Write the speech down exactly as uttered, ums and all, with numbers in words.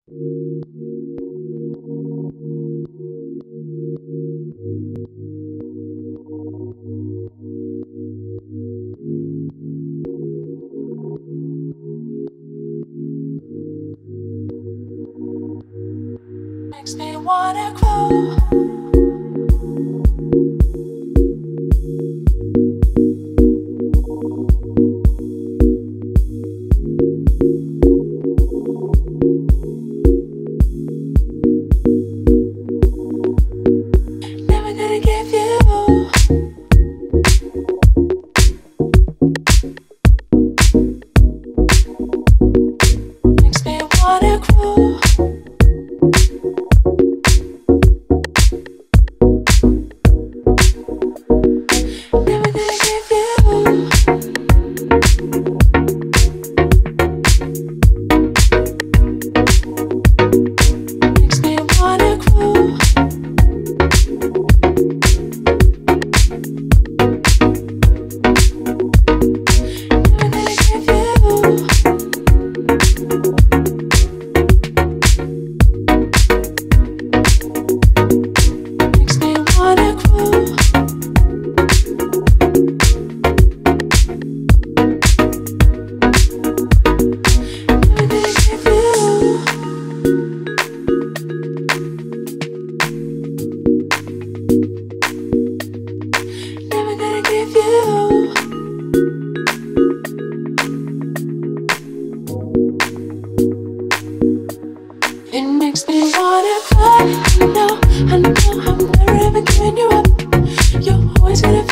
Makes me wanna grow. Never gonna give you. Makes me wanna grow. It makes me wanna cry. I know, I know I'm never ever giving you up. You're always gonna